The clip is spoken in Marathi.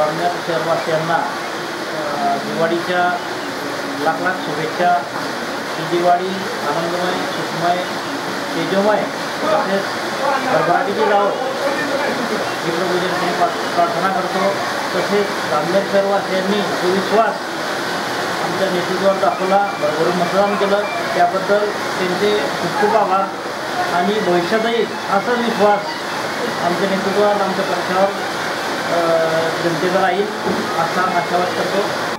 जामनेर शहरवासियांना दिवाळीच्या लाख लाख शुभेच्छा। ही दिवाळी आनंदमय, सुखमय, तेजोमय तसेच भरभराटीची जावो ही प्रभूजननी प्रार्थना करतो। तसेच जामनेर शहरवासियांनी जो विश्वास आमच्या नेतृत्वावर दाखवला, भरभरून मतदान केलं, त्याबद्दल त्यांचे खूप खूप आभार। आणि भविष्यातही असाच विश्वास आमच्या नेतृत्वावर, आमच्या पक्षावर जनतेचा राहील असा आशावाद करतो।